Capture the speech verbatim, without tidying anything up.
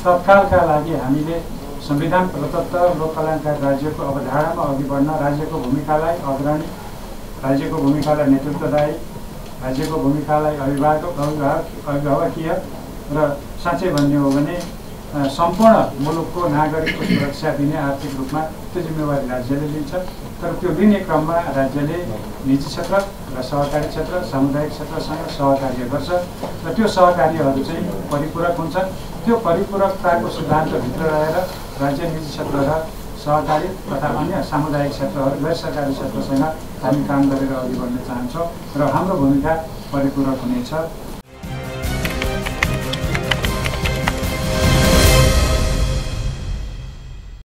तत्कालका लागि हामीले संविधान प्रदत्त लोक कल्याणकारी राज्यको अवधारणामा अघि बढ्न राज्यको भूमिकालाई अग्रणी, राज्यको भूमिकालाई नेतृत्वदायी, राज्यको भूमिकालाई अभिभावक अभिभावकीय र साँच्चै भन्ने हो भने सम्पूर्ण मुलुकको नागरिकको सुरक्षा दिने आर्थिक रूपमा त्यो जिम्मेवारी राज्यले लिन्छ। तर त्यो लिने क्रममा राज्यले निजी क्षेत्र र सहकारी क्षेत्र, सामुदायिक क्षेत्रसँग सहकार्य गर्छ र त्यो सहकार्यहरू चाहिँ परिपूरक हुन्छन्। त्यो परिपूरकताको सिद्धान्तभित्र रहेर राज्य, निजी क्षेत्र र सहकारी तथा अन्य सामुदायिक क्षेत्रहरू, गैर सरकारी क्षेत्रसँग हामी काम गरेर अघि बढ्न चाहन्छौँ र हाम्रो भूमिका परिपूरक हुनेछ।